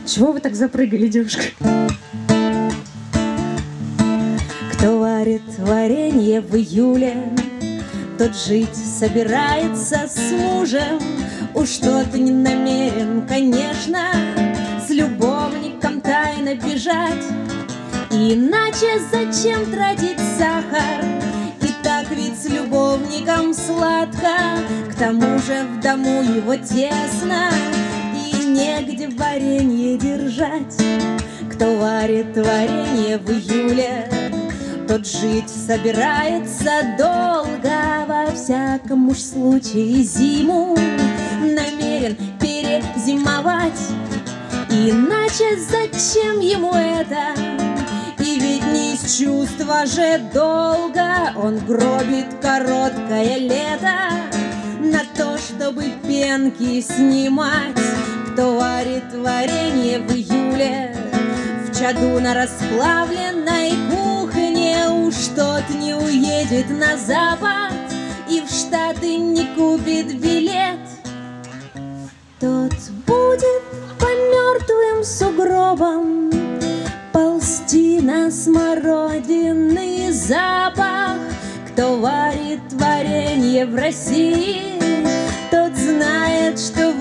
Чего вы так запрыгали, девушка? Кто варит варенье в июле, тот жить собирается с мужем. Уж что-то не намерен, конечно, с любовником тайно бежать. Иначе зачем тратить сахар? И так ведь с любовником сладко. К тому же в дому его тесно, и негде варенье держать. Кто варит варенье в июле, тот жить собирается долго. Во всяком уж случае зиму намерен перезимовать. Иначе зачем ему это? И ведь не из чувства же долга он гробит короткое лето на то, чтобы пенки снимать. Кто варит варенье в июле в чаду на расплавленной кухне, уж тот не уедет на запад и в Штаты не купит билет. Тот будет по мертвым сугробам ползти на смородинный запах. Кто варит варенье в России, тот знает, что